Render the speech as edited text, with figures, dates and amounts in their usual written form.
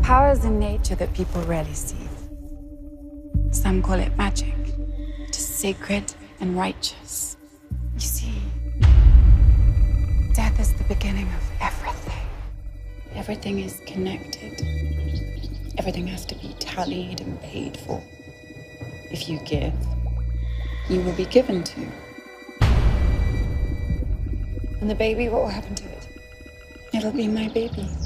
powers in nature that people rarely see. Some call it magic, just sacred and righteous. You see, death is the beginning of everything. Everything is connected. Everything has to be tallied and paid for. If you give, you will be given to. And the baby, what will happen to it? It'll be my baby.